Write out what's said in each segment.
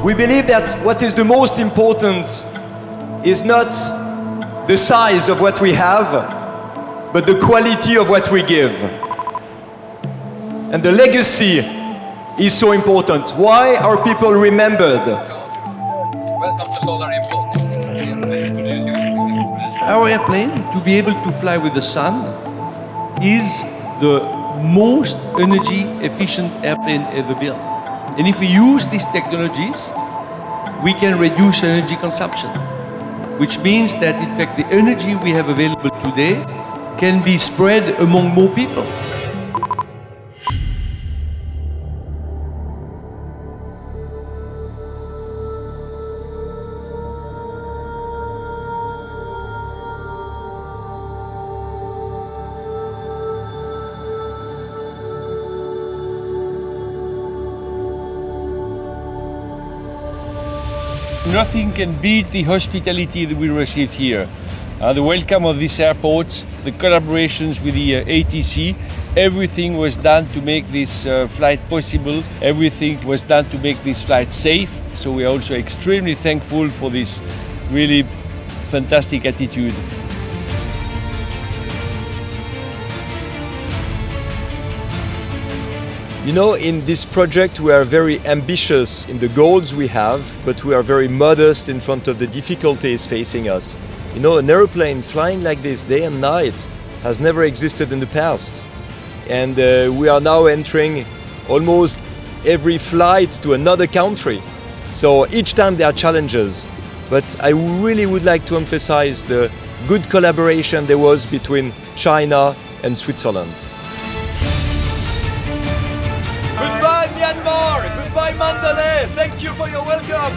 We believe that what is the most important is not the size of what we have, but the quality of what we give. And the legacy is so important. Why are people remembered? Welcome to Solar Airport. Our airplane, to be able to fly with the sun, is the most energy efficient airplane ever built. And if we use these technologies, we can reduce energy consumption, which means that in fact the energy we have available today can be spread among more people. Nothing can beat the hospitality that we received here. The welcome of this airport, the collaborations with the ATC, everything was done to make this flight possible. Everything was done to make this flight safe. So we are also extremely thankful for this really fantastic attitude. You know, in this project we are very ambitious in the goals we have, but we are very modest in front of the difficulties facing us. You know, an aeroplane flying like this day and night has never existed in the past. And we are now entering almost every flight to another country. So each time there are challenges. But I really would like to emphasize the good collaboration there was between China and Switzerland. Goodbye Myanmar! Goodbye Mandalay! Thank you for your welcome!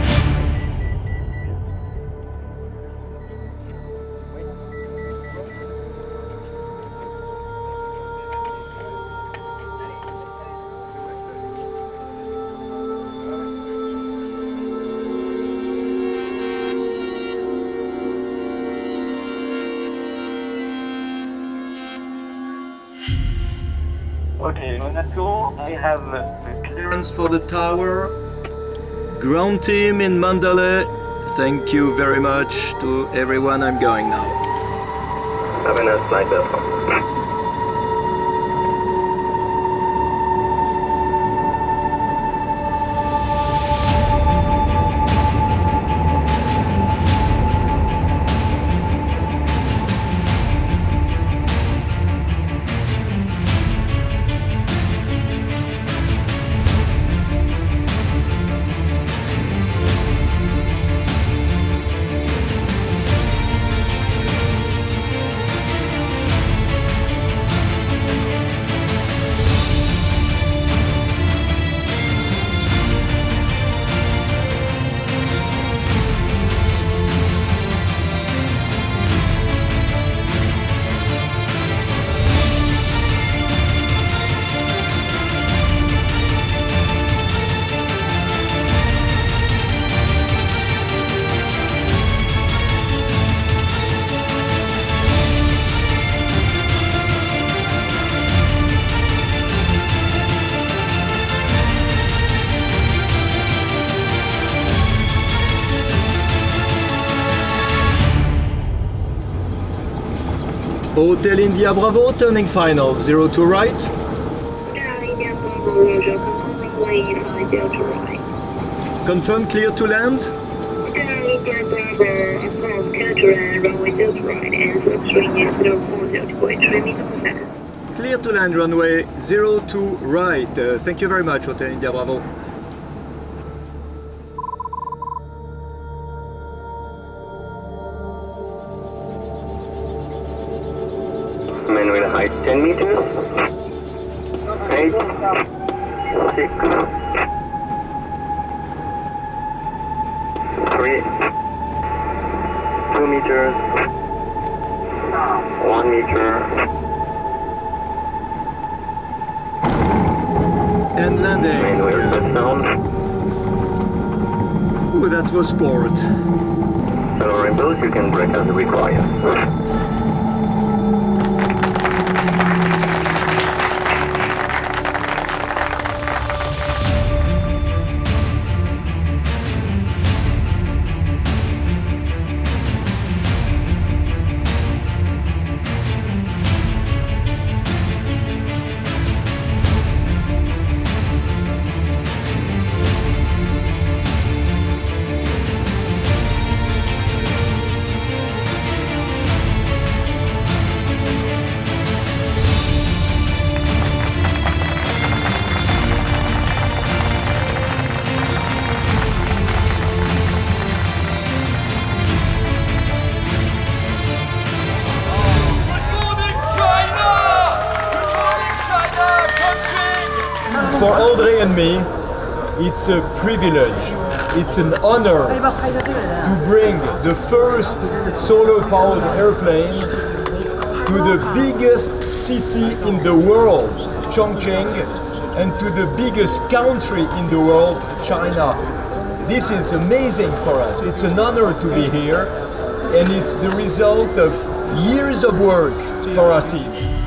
Okay, Monaco, I have Clearance for the tower. Ground team in Mandalay, thank you very much to everyone. I'm going now. Have a nice flight, Bertrand. Hotel India Bravo, turning final, 02 right. Confirm clear to land. Clear to land runway 02 right. Thank you very much, Hotel India Bravo. Manual height 10 meters. 8, 6, 3, 2 meters, 1 meter. And landing. Manual touchdown. Ooh, that was sport. Solar impulse, you can brake as required. For André and me, it's a privilege, it's an honor to bring the first solar-powered airplane to the biggest city in the world, Chongqing, and to the biggest country in the world, China. This is amazing for us. It's an honor to be here, and it's the result of years of work for our team.